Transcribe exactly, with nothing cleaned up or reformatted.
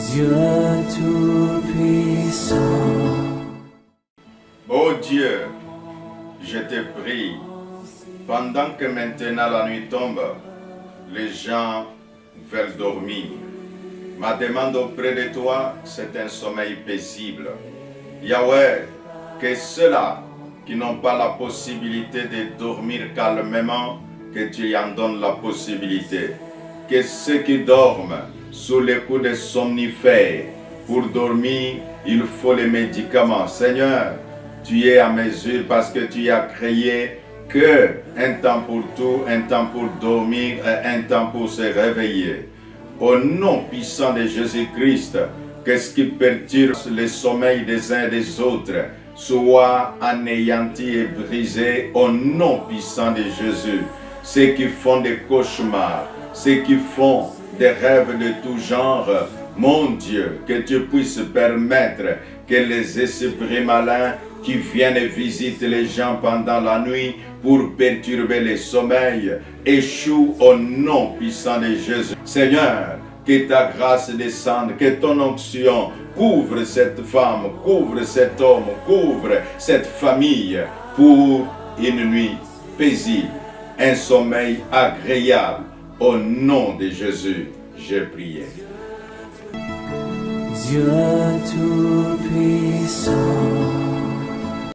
Dieu Tout-Puissant. Ô Dieu, je te prie, pendant que maintenant la nuit tombe, les gens veulent dormir. Ma demande auprès de toi, c'est un sommeil paisible. Yahweh, que ceux-là qui n'ont pas la possibilité de dormir calmement, que tu en donnes la possibilité. Que ceux qui dorment sous les coups de somnifères, pour dormir, il faut les médicaments. Seigneur, tu es à mesure parce que tu as créé que un temps pour tout, un temps pour dormir et un temps pour se réveiller. Au nom puissant de Jésus-Christ, que ce qui perturbe le sommeil des uns et des autres soit anéanti et brisé au nom puissant de Jésus. Ceux qui font des cauchemars, ceux qui font des rêves de tout genre, mon Dieu, que tu puisses permettre que les esprits malins qui viennent visiter les gens pendant la nuit pour perturber les sommeils échouent au nom puissant de Jésus. Seigneur, que ta grâce descende, que ton onction couvre cette femme, couvre cet homme, couvre cette famille pour une nuit paisible, un sommeil agréable. Au nom de Jésus, j'ai prié. Dieu Tout-Puissant.